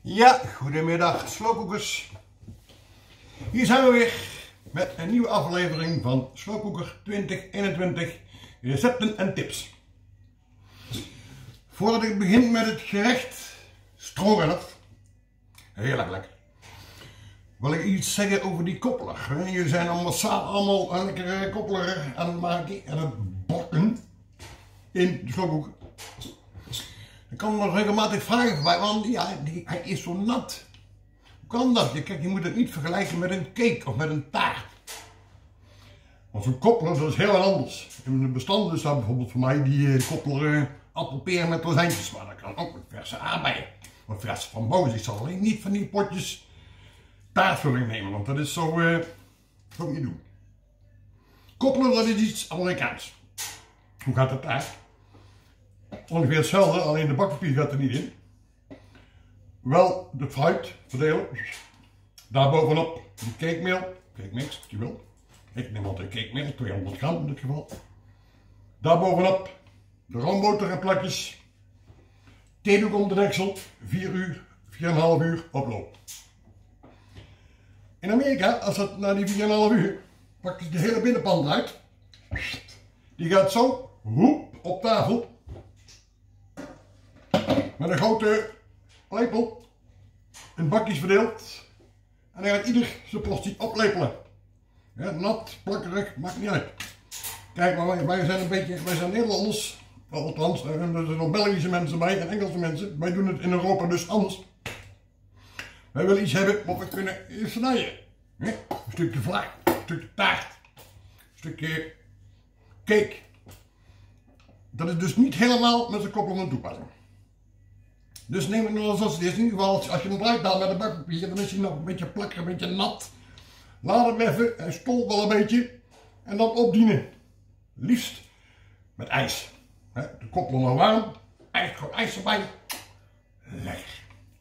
Ja, goedemiddag sloopkoekers. Hier zijn we weer met een nieuwe aflevering van Sloopkoeker 2021 recepten en tips. Voordat ik begin met het gerecht stroganoff, heerlijk lekker, wil ik iets zeggen over die koppeler. Jullie zijn allemaal een lekkere koppeler aan het maken en het bakken in de sloopkoeker. Ik kan nog regelmatig vragen voorbij, want ja, hij is zo nat. Hoe kan dat? Kijk, je moet het niet vergelijken met een cake of met een taart. Want zo'n koppeler, dat is heel anders. In de bestanden staat bijvoorbeeld voor mij die koppeler appelperen met rozijntjes. Maar dat kan ook met verse aardbeien. Of verse frambozen. Ik zal alleen niet van die potjes taartvulling nemen, want dat is zo ook niet doen. Koppeler, dat is iets Amerikaans. Hoe gaat het daar? Ongeveer hetzelfde, alleen de bakpapier gaat er niet in. Wel de fruit verdelen. Daarbovenop de cakemeel, cake mix, wat je wil. Ik neem altijd cakemeel, 200 gram in dit geval. Daarbovenop de roomboter en plakjes. Theedoek om de deksel, 4 uur, 4,5 uur oploop. In Amerika, als dat na die 4,5 uur, pak je de hele binnenpan eruit. Die gaat zo, hoep, op tafel. Met een grote lepel in bakjes verdeeld. En dan gaat ieder zijn portie oplepelen. Ja, nat, plakkerig, maakt niet uit. Kijk, maar wij zijn Nederlanders. Althans, er zijn nog Belgische mensen bij en Engelse mensen. Wij doen het in Europa dus anders. Wij willen iets hebben wat we kunnen snijden. Een stukje vlak, een stukje taart, een stukje cake. Dat is dus niet helemaal met zijn koppel van toepassing. Dus neem het nog eens als het is. In ieder geval, als je hem eruit haalt met een bakpapier, dan is hij nog een beetje plakkerig, een beetje nat. Laat hem even, hij stolt wel een beetje. En dan opdienen. Liefst met ijs. De koppel nog warm. Gewoon ijs erbij. Lekker.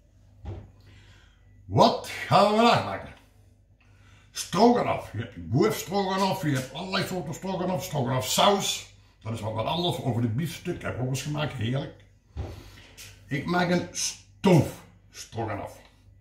Wat gaan we vandaag maken? Stroganoff. Je hebt boerstroganoff, je hebt allerlei soorten stroganoff. Stroganoff saus. Dat is wat anders over dit biefstuk. Ik heb ook eens gemaakt, heerlijk. Ik maak een stoofstroganoff.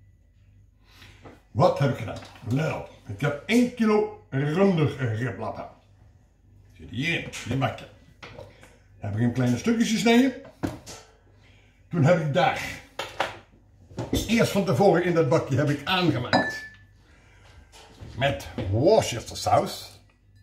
Wat heb ik gedaan? Let op. Ik heb 1 kilo runderriblappen. Zit hierin, dit bakje. Heb ik in kleine stukjes gesneden. Toen heb ik daar eerst van tevoren in dat bakje heb ik aangemaakt met Worcester saus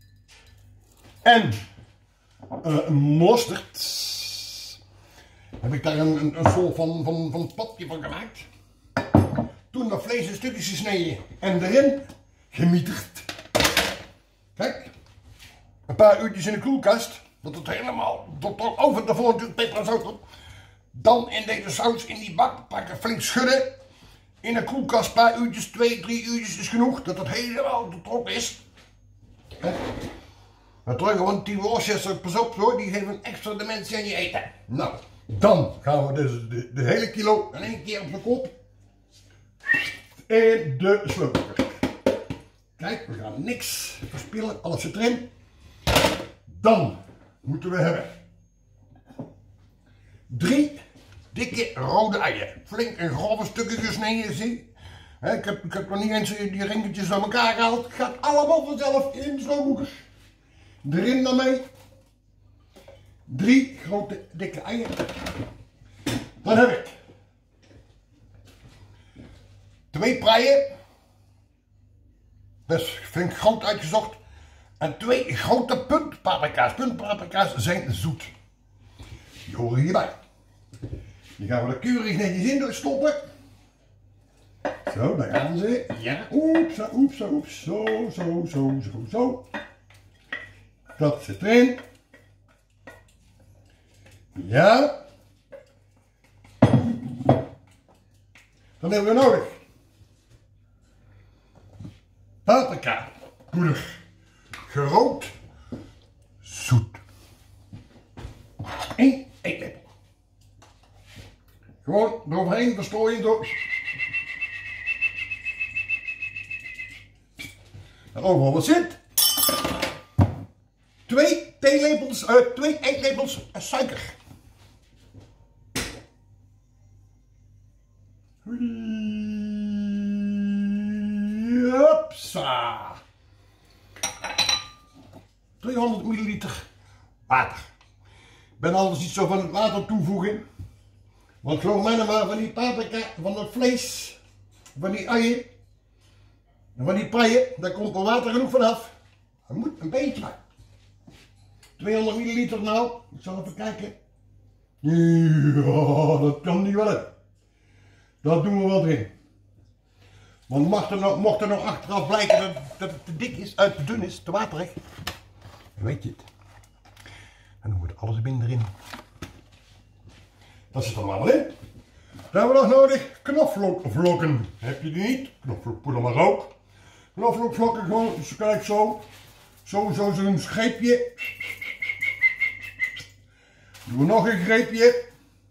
en mosterd. Heb ik daar een soort van papje van gemaakt. Toen dat vlees in stukjes gesneden en erin gemieterd. Kijk, een paar uurtjes in de koelkast, dat het helemaal tot over de voren peper en zout op. Dan in deze saus in die bak pakken, flink schudden. In de koelkast een paar uurtjes, 2, 3 uurtjes is genoeg, dat het helemaal betrokken is. Maar terug, want die Worcester, pas op hoor, die geven een extra dimensie aan je eten. Nou, dan gaan we dus de hele kilo in 1 keer op de kop. In de sloopkoeker. Kijk, we gaan niks verspillen, alles zit erin. Dan moeten we hebben 3 dikke rode eieren. Flink in grove stukken gesneden, zie. Ik heb nog niet eens die ringetjes aan elkaar gehaald. Het gaat allemaal vanzelf in de sloopkoeker. Erin daarmee 3 grote dikke eieren. Dan heb ik 2 preien. Best flink groot uitgezocht. En 2 grote puntpaprika's. Puntpaprika's zijn zoet. Die horen hierbij. Die gaan we er keurig netjes in stoppen. Zo, daar gaan ze. Ja, oepsa, oepsa, oeps. Zo. Dat zit erin. Ja. Dan hebben we nodig paprika poeder. Gerood. Zoet. 1 eetlepel. Gewoon eroverheen verstrooien door. En overal wat zit. 2 eetlepels suiker. Hopsa. 300 milliliter water. Ik ben anders niet zo van het water toevoegen. Want geloof mij nou maar, van die paprika, van het vlees, van die uien en van die paien, daar komt er water genoeg vanaf. Er moet een beetje bij. 200 milliliter nou, ik zal even kijken. Ja, dat kan niet wel hebben. Dat doen we wel erin. Want mocht er nog achteraf blijken dat het te dik is, te dun is, te waterig, dan weet je het. Dan doen we alles binnen erin. Dat zit er allemaal in. Dan hebben we nog nodig knoflookvlokken. Heb je die niet? Knoflookpoeder maar ook. Knoflookvlokken gewoon, dus kijk zo. Zo'n greepje. Doen we nog een greepje.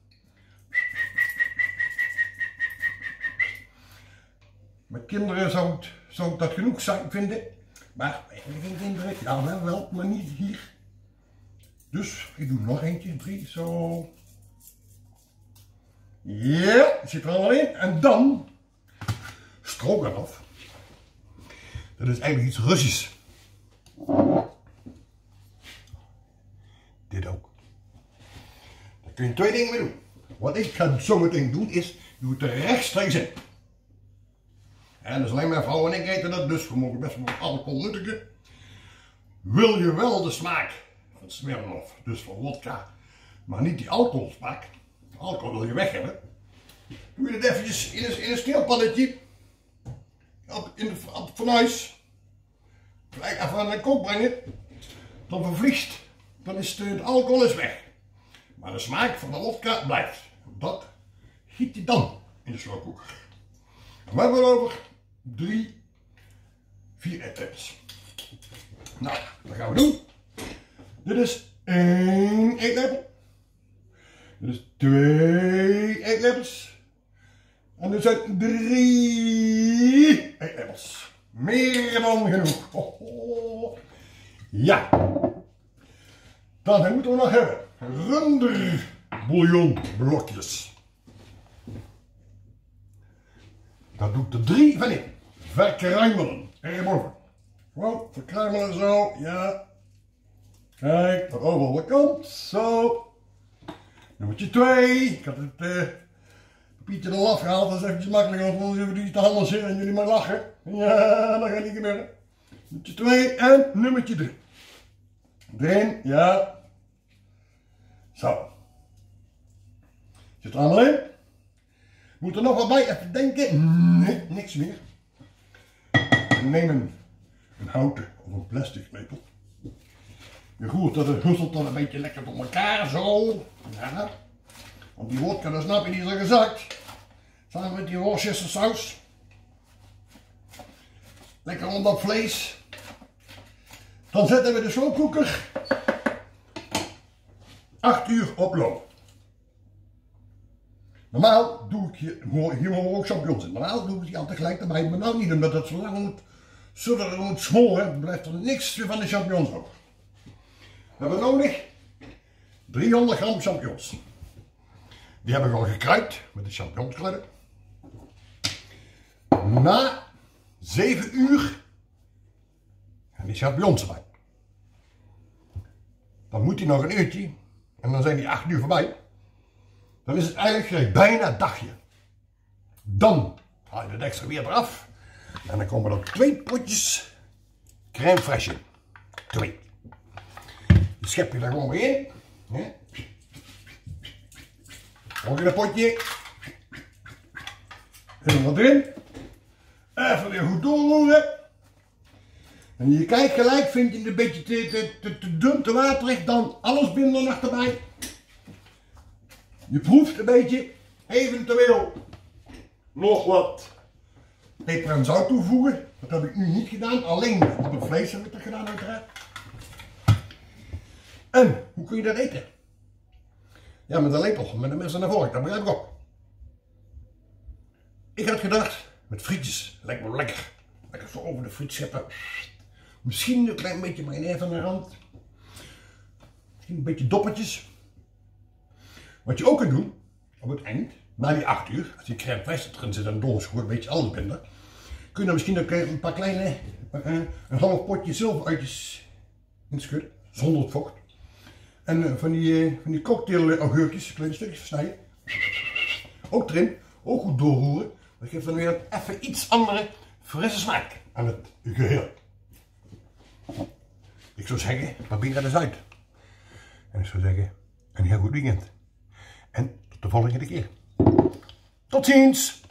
Met kinderen zou ik dat genoeg zijn vinden. Maar geen kinderen, ja wel, maar niet hier. Dus ik doe nog eentje, 3, zo. Ja, zit er allemaal in. En dan stroganoff. Dat is eigenlijk iets Russisch. Dit ook. Daar kun je 2 dingen mee doen. Wat ik ga zo meteen doen is, doe het er rechtstreeks in. En dus alleen mijn vrouw en ik eten dat, dus we mogen best wel alcohol nuttigen. Wil je wel de smaak van Smirnoff, dus van wodka, maar niet die alcoholsmaak. Alcohol wil je weg hebben. Doe je het eventjes in een steelpannetje. Op het fornuis. Gelijk even aan de kook brengen. Dan vervliegt. Dan is de alcohol is weg. Maar de smaak van de wodka blijft. Dat giet je dan in de sloopkoeker. En we hebben over 3, 4 eetlepels. Nou, dat gaan we doen. Dit is 1 eetlepel. Dit is 2 eetlepels. En dit zijn 3 eetlepels. Meer dan genoeg. Ja. Dan moeten we nog hebben runderbouillonblokjes. Daar doe ik er 3 van in. Verkruimelen. Erboven. Gewoon verkruimelen zo. Ja. Kijk, naar overal de kant. Zo. Nummertje 2. Ik had het papiertje er afgehaald. Dat is eventjes makkelijk. Want anders hebben jullie te handen zitten en jullie maar lachen. Ja, dat gaat niet gebeuren. Nummertje 2 en nummertje 3. Erin. Ja. Zo. Zit er allemaal in. Moet er nog wat bij even denken? Nee, niks meer. We nemen een houten of een plastic lepel. Je roert dat het husselt dan een beetje lekker door elkaar, zo. Ja. Want die wodka, dat snap je, die is er gezakt. Samen met die Worcestersaus. Lekker onder dat vlees. Dan zetten we de sloopkoeker 8 uur op loop. Normaal doe ik hier mogen ook champignons in. Normaal doe ik die altijd gelijk erbij, maar nou niet, omdat het zo lang moet sudderen, moet smoren, blijft er niks van de champignons over. We hebben nodig 300 gram champignons. Die hebben we al gekruid met de champignonskruiden. Na 7 uur gaan die champignons erbij. Dan moet die nog een uurtje en dan zijn die 8 uur voorbij. Dan is het eigenlijk bijna een dagje. Dan haal je het extra weer eraf. En dan komen er 2 potjes crème fraîche in. 2. Die schep je er gewoon weer in. Ja. Nog in een potje. En wat erin. Even weer goed doorroeren. En je kijkt gelijk, vind je het een beetje te dun, te waterig, dan alles binnen nog erbij. Je proeft een beetje, eventueel nog wat peper en zout toevoegen. Dat heb ik nu niet gedaan, alleen op het vlees heb ik dat gedaan uiteraard. En hoe kun je dat eten? Ja, met een lepel, met een mes en een vork, dat begrijp ik ook. Ik had gedacht, met frietjes, lijkt me lekker. Lekker zo over de friet scheppen. Misschien een klein beetje mayonaise aan de rand. Misschien een beetje doppertjes. Wat je ook kunt doen, op het eind, na die 8 uur, als die crème fraîche erin zit en doorgeschoren, een beetje alles binnen, kun je dan misschien ook een paar kleine, een half potje zilveruitjes inschudden, zonder het vocht. En van die cocktail augurkjes, kleine stukjes versnijden. Ook erin, ook goed doorroeren. Dat geeft dan weer even iets andere, frisse smaak aan het geheel. Ik zou zeggen, probeer het eens uit. En ik zou zeggen, een heel goed weekend. En tot de volgende keer. Tot ziens!